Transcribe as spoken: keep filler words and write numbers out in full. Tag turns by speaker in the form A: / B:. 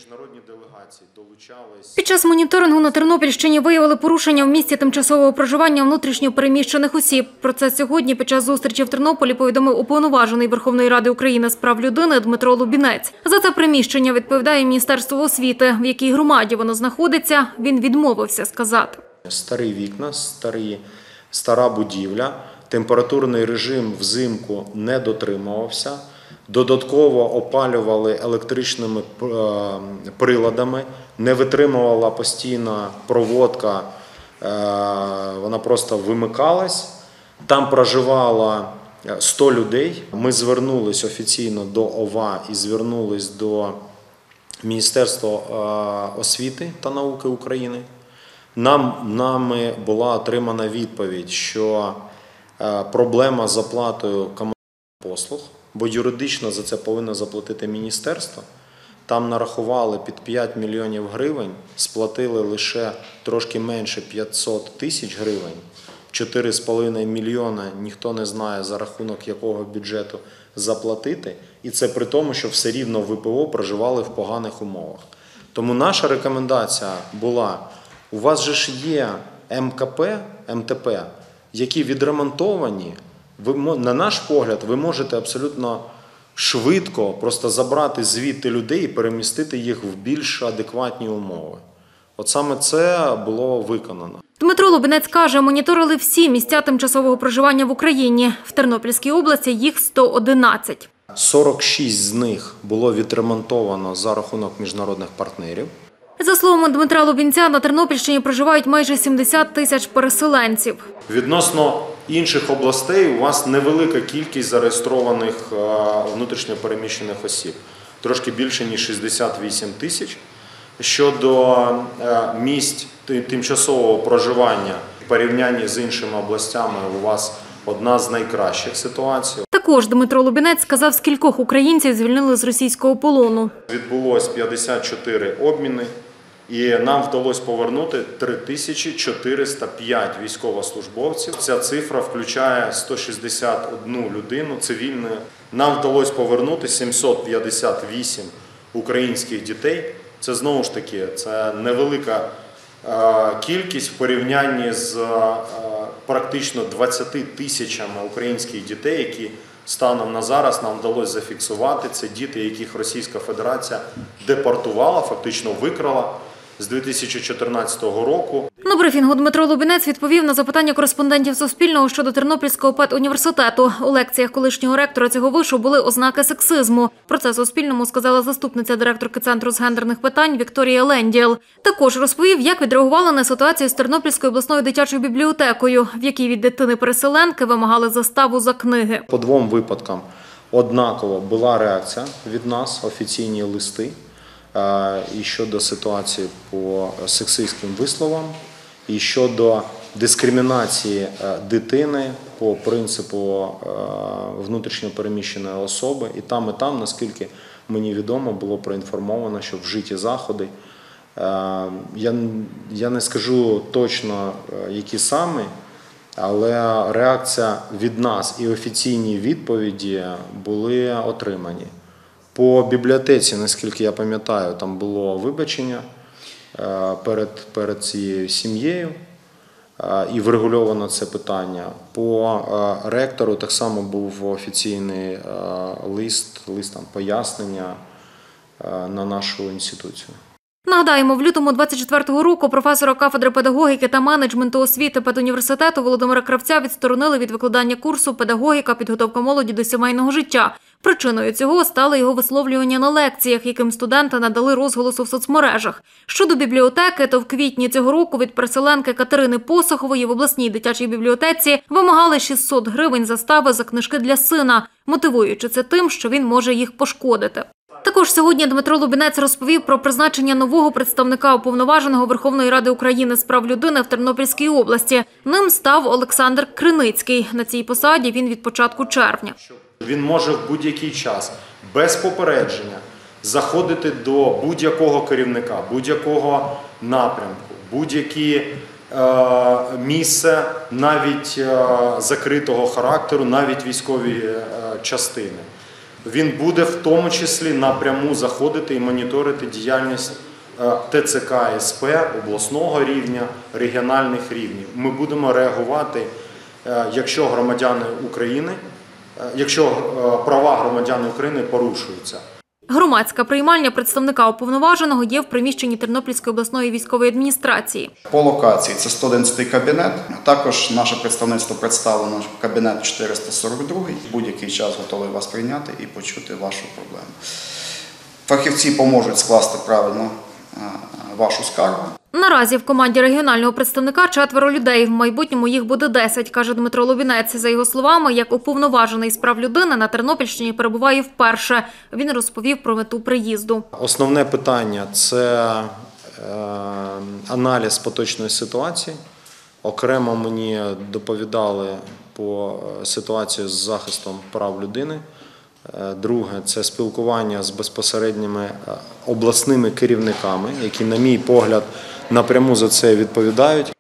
A: міжнародні делегації долучались.
B: Під час моніторингу на Тернопільщині виявили порушення в місці тимчасового проживання внутрішньо переміщених осіб. Про це сьогодні під час зустрічі в Тернополі повідомив уповноважений Верховної Ради України з прав людини Дмитро Лубінець. За це приміщення відповідає Міністерство освіти. В якій громаді воно знаходиться, він відмовився сказати.
A: Старі вікна, старі, стара будівля, температурний режим взимку не дотримувався. Додатково опалювали електричними приладами, не витримувала постійна проводка, вона просто вимикалась. Там проживало сто людей. Ми звернулись офіційно до ОВА і звернулись до Міністерства освіти та науки України. Нам, нами була отримана відповідь, що проблема з оплатою комунальних послуг, бо юридично за це повинно заплатити міністерство. Там нарахували під п'ять мільйонів гривень, сплатили лише трошки менше п'ятсот тисяч гривень. чотири з половиною мільйона ніхто не знає, за рахунок якого бюджету заплатити. І це при тому, що все рівно в ВПО проживали в поганих умовах. Тому наша рекомендація була, у вас же ж є МКП, МТП, які відремонтовані. Ви, на наш погляд, ви можете абсолютно швидко просто забрати звідти людей і перемістити їх в більш адекватні умови. От саме це було виконано.
B: Дмитро Лубінець каже, моніторили всі місця тимчасового проживання в Україні. В Тернопільській області їх сто одинадцять.
A: сорок шість з них було відремонтовано за рахунок міжнародних партнерів.
B: За словами Дмитра Лубінця, на Тернопільщині проживають майже сімдесят тисяч переселенців.
A: Відносно інших областей у вас невелика кількість зареєстрованих внутрішньо переміщених осіб. Трошки більше, ніж шістдесят вісім тисяч. Щодо місць тимчасового проживання в порівнянні з іншими областями у вас одна з найкращих ситуацій.
B: Також Дмитро Лубінець сказав, скількох українців звільнили з російського полону.
A: Відбулось п'ятдесят чотири обміни, і нам вдалося повернути три тисячі чотириста п'ять військовослужбовців. Ця цифра включає сто шістдесят одну людину цивільної. Нам вдалося повернути сімсот п'ятдесят вісім українських дітей. Це знову ж таки, це невелика кількість в порівнянні з практично двадцятьма тисячами українських дітей, які станом на зараз нам вдалося зафіксувати. Це діти, яких Російська Федерація депортувала, фактично викрала з дві тисячі чотирнадцятого року.
B: На брифінгу Дмитро Лубінець відповів на запитання кореспондентів Суспільного щодо Тернопільського педуніверситету. У лекціях колишнього ректора цього вишу були ознаки сексизму. Про це Суспільному сказала заступниця директорки Центру з гендерних питань Вікторія Лендіел. Також розповів, як відреагували на ситуацію з Тернопільською обласною дитячою бібліотекою, в якій від дитини-переселенки вимагали заставу за книги.
A: По двом випадкам однаково була реакція від нас, офіційні листи. І щодо ситуації по сексистським висловам, і щодо дискримінації дитини по принципу внутрішньо переміщеної особи. І там, і там, наскільки мені відомо, було проінформовано, що вжиті заходи. Я, я не скажу точно, які саме, але реакція від нас і офіційні відповіді були отримані. По бібліотеці, наскільки я пам'ятаю, там було вибачення перед, перед цією сім'єю і врегульовано це питання. По ректору так само був офіційний лист, лист там, пояснення на нашу інституцію.
B: Нагадаємо, в лютому двадцять четвертого року професора кафедри педагогіки та менеджменту освіти педуніверситету Володимира Кравця відсторонили від викладання курсу «Педагогіка. Підготовка молоді до сімейного життя». Причиною цього стали його висловлювання на лекціях, яким студенти надали розголосу в соцмережах. Щодо бібліотеки, то в квітні цього року від переселенки Катерини Посохової в обласній дитячій бібліотеці вимагали шістсот гривень застави за книжки для сина, мотивуючи це тим, що він може їх пошкодити. Також сьогодні Дмитро Лубінець розповів про призначення нового представника уповноваженого Верховної Ради України з прав людини в Тернопільській області. Ним став Олександр Криницький. На цій посаді він від початку червня.
A: Він може в будь-який час, без попередження, заходити до будь-якого керівника, будь-якого напрямку, будь-яке е, місце, навіть е, закритого характеру, навіть військові е, частини. Він буде в тому числі напряму заходити і моніторити діяльність Те Це Ка Ес Пе обласного рівня, регіональних рівнів. Ми будемо реагувати, якщо громадяни України, якщо права громадян України порушуються.
B: Громадська приймальня представника уповноваженого є в приміщенні Тернопільської обласної військової адміністрації.
C: По локації це сто одинадцятий кабінет. Також наше представництво представлено в кабінет чотириста сорок другий. В будь-який час готовий вас прийняти і почути вашу проблему. Фахівці поможуть скласти правильно вашу скаргу.
B: Наразі в команді регіонального представника четверо людей. В майбутньому їх буде десять, каже Дмитро Лубінець. За його словами, як уповноважений з прав людини на Тернопільщині перебуває вперше. Він розповів про мету приїзду.
A: Основне питання – це аналіз поточної ситуації. Окремо мені доповідали по ситуації з захистом прав людини. Друге – це спілкування з безпосередніми обласними керівниками, які, на мій погляд, напряму за це відповідають.